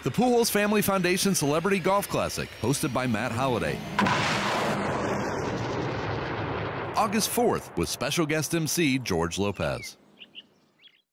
The Pujols Family Foundation Celebrity Golf Classic, hosted by Matt Holliday. August 4th with special guest MC George Lopez.